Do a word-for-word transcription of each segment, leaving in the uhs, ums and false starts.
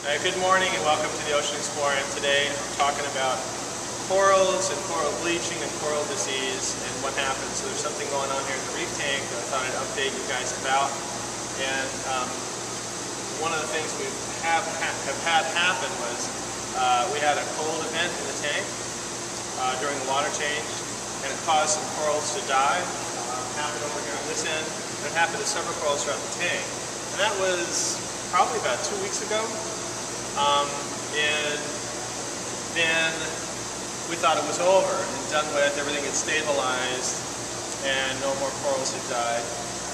Uh, good morning and welcome to the Ocean Explorer. And today I'm talking about corals and coral bleaching and coral disease and what happens. So there's something going on here in the reef tank that I thought I'd update you guys about. And um, one of the things we have, ha have had happen was uh, we had a cold event in the tank uh, during the water change, and it caused some corals to die. Uh, it happened over here on this end, and it happened to several corals throughout the tank. And that was probably about two weeks ago. Um, and then we thought it was over and done with, everything had stabilized, and no more corals had died.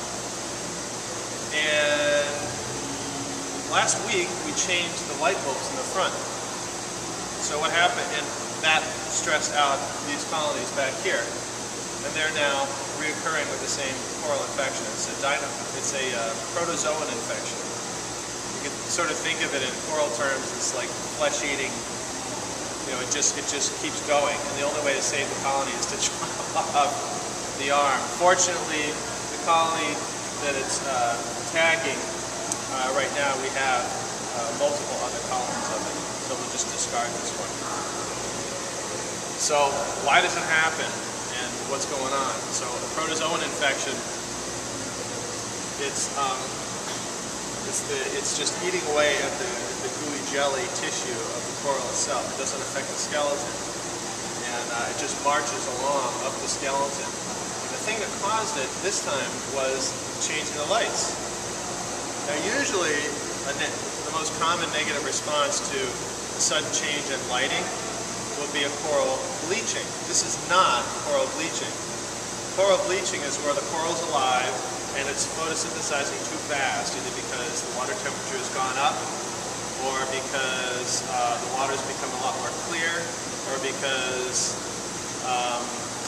And last week we changed the light bulbs in the front. So what happened, and that stressed out these colonies back here, and they're now reoccurring with the same coral infection. It's a, dino, it's a uh, protozoan infection. You can sort of think of it in coral terms as like flesh-eating. You know, it just it just keeps going, and the only way to save the colony is to chop off the arm. Fortunately, the colony that it's uh, tagging uh, right now, we have uh, multiple other colonies of it, so we'll just discard this one. So, why does it happen, and what's going on? So, a protozoan infection, it's um, It's, the, it's just eating away at the, the gooey jelly tissue of the coral itself. It doesn't affect the skeleton. And uh, it just marches along up the skeleton. And the thing that caused it this time was changing the lights. Now usually a the most common negative response to a sudden change in lighting would be a coral bleaching. This is not coral bleaching. Coral bleaching is where the coral's alive and it's photosynthesizing too fast, either because the water temperature has gone up, or because uh, the water's become a lot more clear, or because, um,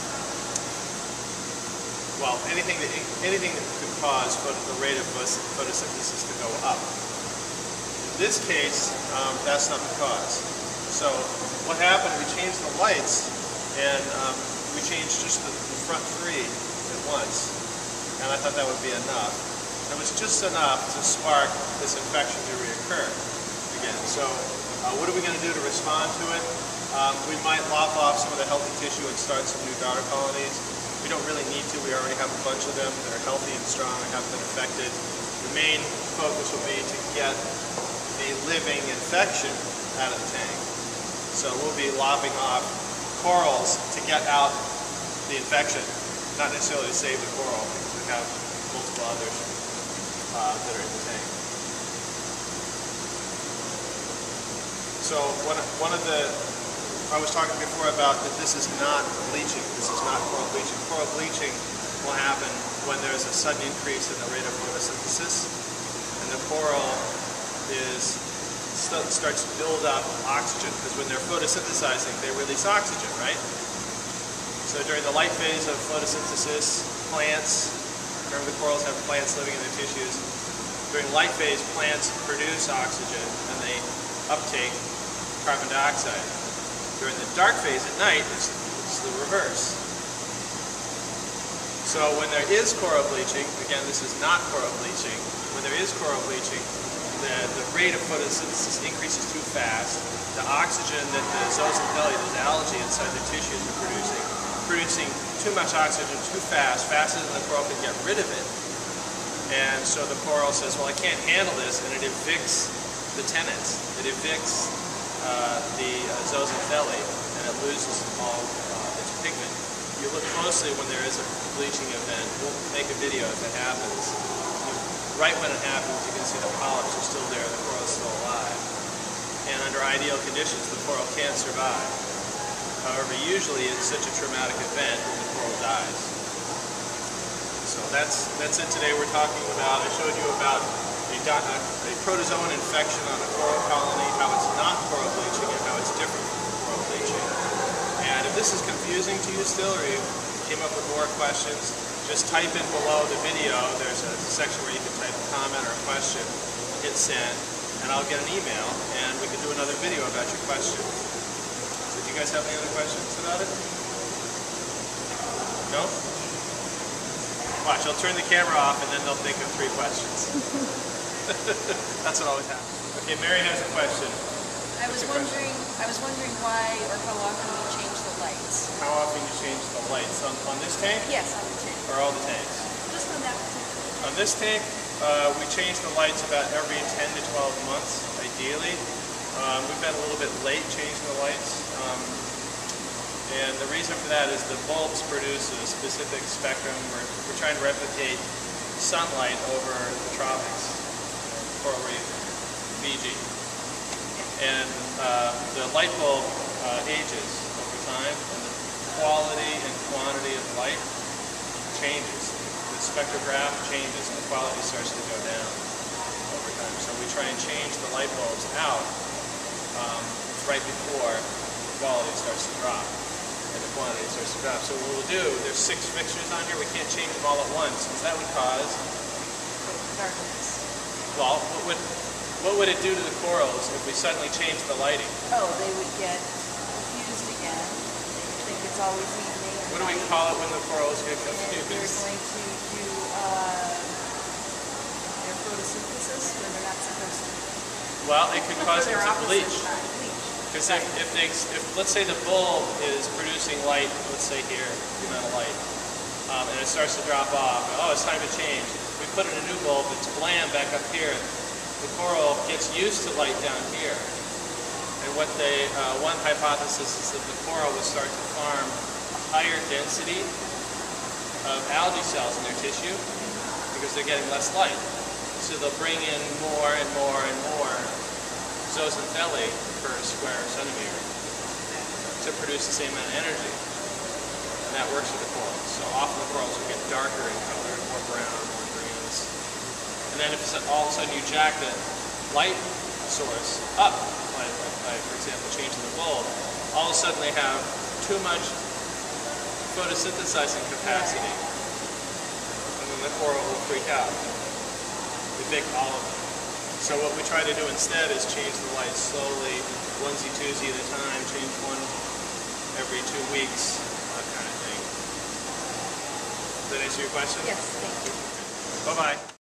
well, anything that anything that could cause the rate of photosynthesis to go up. In this case, um, that's not the cause. So what happened? We changed the lights, and um, we changed just the, the front three at once. And I thought that would be enough. It was just enough to spark this infection to reoccur again. So uh, what are we going to do to respond to it? Um, we might lop off some of the healthy tissue and start some new daughter colonies. We don't really need to. We already have a bunch of them that are healthy and strong and haven't been affected. The main focus will be to get the living infection out of the tank. So we'll be lopping off corals to get out the infection, not necessarily to save the coral. Have multiple others uh, that are in the tank. So one, one of the, I was talking before about that this is not bleaching, this is not coral bleaching. Coral bleaching will happen when there's a sudden increase in the rate of photosynthesis, and the coral is st starts to build up oxygen, because when they're photosynthesizing, they release oxygen, right? So during the light phase of photosynthesis, plants, remember the corals have plants living in their tissues. During light phase, plants produce oxygen and they uptake carbon dioxide. During the dark phase at night, it's, it's the reverse. So when there is coral bleaching, again this is not coral bleaching, when there is coral bleaching, the, the rate of photosynthesis increases too fast. The oxygen that the zooxanthellae, those algae inside the tissues are producing, producing too much oxygen too fast, faster than the coral can get rid of it. And so the coral says, well, I can't handle this, and it evicts the tenants. It evicts uh, the uh, zooxanthellae, and it loses all uh, its pigment. If you look closely when there is a bleaching event, we'll make a video if it happens. Right when it happens, you can see the polyps are still there, the coral is still alive. And under ideal conditions, the coral can survive. However, usually it's such a traumatic event that the coral dies. So that's that's it today. We're talking about, I showed you about a, a, a protozoan infection on a coral colony, how it's not coral bleaching, and how it's different from coral bleaching. And if this is confusing to you still, or you came up with more questions, just type in below the video. There's a section where you can type a comment or a question, hit send, and I'll get an email, and we can do another video about your question. So do you guys have any other questions about it? No? Watch, I'll turn the camera off and then they'll think of three questions. That's what always happens. Okay, Mary has a question. I was wondering, I was wondering why or how often you change the lights. How often you change the lights on, on this tank? Yes, on the tank. Or all the tanks? Just on that particular. On this tank, uh, we change the lights about every ten to twelve months, ideally. Um, we've been a little bit late changing the lights. Um, and the reason for that is the bulbs produce a specific spectrum. We're, we're trying to replicate sunlight over the tropics, coral reef, Fiji. And uh, the light bulb uh, ages over time, and the quality and quantity of light changes. The spectrograph changes, and the quality starts to go down over time. So we try and change the light bulbs out um, right before the quality starts to drop and the quantity starts to drop. So what we'll do, there's six fixtures on here. We can't change them all at once because that would cause Darkness. well, what would what would it do to the corals if we suddenly changed the lighting? Oh, they would get confused again. They would think it's always evening. What do we call it when the corals get And they're confused? going to do uh, their photosynthesis when they're not supposed to. Well, it could cause them Their to opposite, bleach. uh, bleach. Because if, if, they, if, let's say the bulb is producing light, let's say here, the amount of light, um, and it starts to drop off, oh, it's time to change. We put in a new bulb that's bland back up here. The coral gets used to light down here. And what they, uh, one hypothesis is that the coral will start to farm a higher density of algae cells in their tissue because they're getting less light. So they'll bring in more and more and more zooxanthellae per square centimeter to produce the same amount of energy. And that works with the corals. So often the corals will get darker in color, more brown, more greens. And then if all of a sudden you jack the light source up, by, by for example changing the bulb, all of a sudden they have too much photosynthesizing capacity. And then the coral will freak out. Evict all of them. So what we try to do instead is change the lights slowly, onesie-twosie at a time, change one every two weeks, that kind of thing. Does that answer your question? Yes, thank you. Bye-bye.